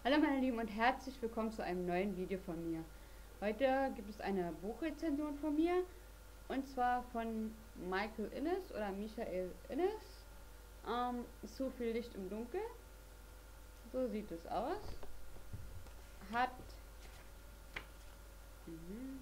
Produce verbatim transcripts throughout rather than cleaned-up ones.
Hallo meine Lieben und herzlich willkommen zu einem neuen Video von mir. Heute gibt es eine Buchrezension von mir und zwar von Michael Innes oder Michael Innes. Ähm, Zu viel Licht im Dunkel. So sieht es aus. Hat mhm,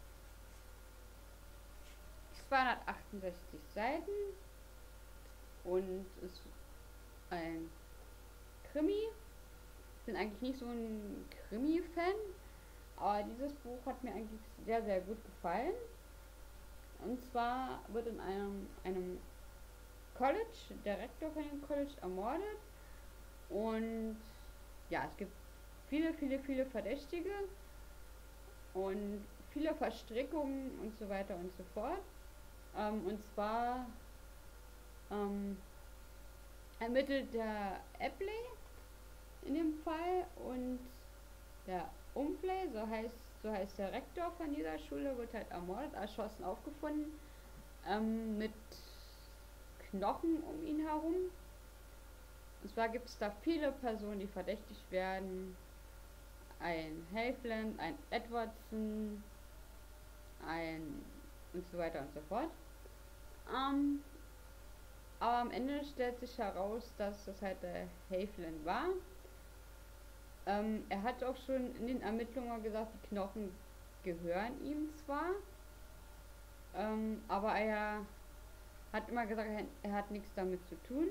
zweihundertachtundsechzig Seiten und ist ein Krimi. Ich bin eigentlich nicht so ein Krimi-Fan, aber dieses Buch hat mir eigentlich sehr, sehr gut gefallen. Und zwar wird in einem, einem College, der Rektor von dem College ermordet. Und ja, es gibt viele, viele, viele Verdächtige und viele Verstrickungen und so weiter und so fort. Ähm, und zwar ähm, ermittelt der Epley in dem Fall und der Umplay, so heißt, so heißt der Rektor von dieser Schule, wird halt ermordet, erschossen aufgefunden, ähm, mit Knochen um ihn herum. Und zwar gibt es da viele Personen, die verdächtig werden. Ein Haveland, ein Edwardson, ein und so weiter und so fort. Ähm, aber am Ende stellt sich heraus, dass das halt der Haveland war. Ähm, er hat auch schon in den Ermittlungen gesagt, die Knochen gehören ihm zwar, ähm, aber er hat immer gesagt, er hat nichts damit zu tun.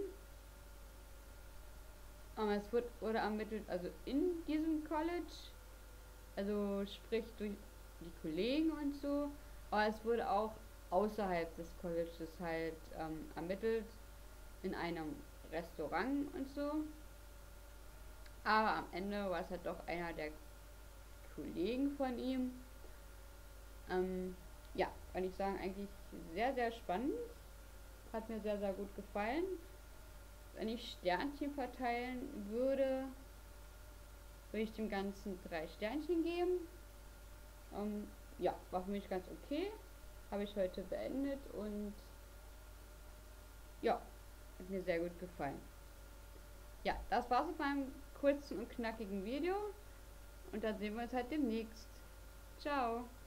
Aber es wird, wurde ermittelt, also in diesem College, also sprich durch die Kollegen und so, aber es wurde auch außerhalb des Colleges halt ähm, ermittelt, in einem Restaurant und so. Aber am Ende war es halt doch einer der Kollegen von ihm. Ähm, ja, kann ich sagen, eigentlich sehr, sehr spannend. Hat mir sehr, sehr gut gefallen. Wenn ich Sternchen verteilen würde, würde ich dem Ganzen drei Sternchen geben. Ähm, ja, war für mich ganz okay. Habe ich heute beendet und ja, hat mir sehr gut gefallen. Ja, das war's mit meinem kurzen und knackigen Video und dann sehen wir uns halt demnächst. Ciao!